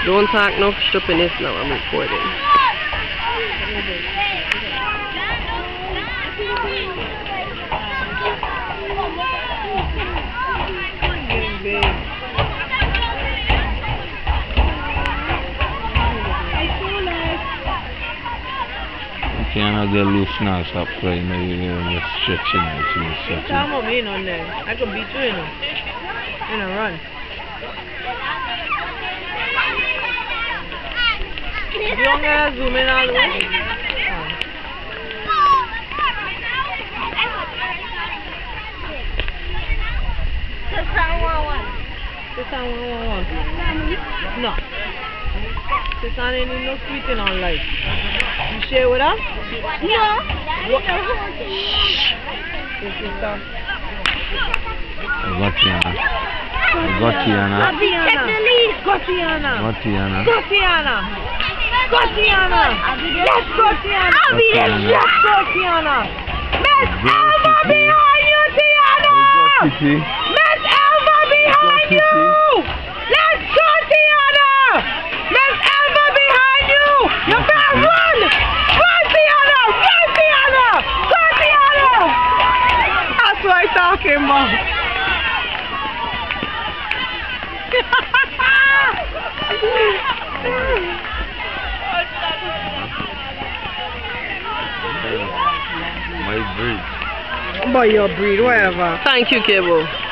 Don't talk no stupidness now, I'm recording. You cannot get loose now, stop crying, you're stretching it. Stretching. I'm in on there. I could beat you, you know. In a run. You don't gotta zoom in all the way. No. Sister ain't no sweet in our life. You share with her? No. What? Sister. Gotiana. Gotiana. Gotiana. Gotiana. Gotiana. Gotiana. Yes, Gotiana. Yes, Gotiana. Miss Elva behind you, Tiana. Miss Elva behind you. Let's go, Tiana. Miss Elva behind you. You can't run. Run, Tiana. Run, Tiana. Go, Tiana. That's what I'm talking about. My breed. By your breed, whatever. Thank you, Cable.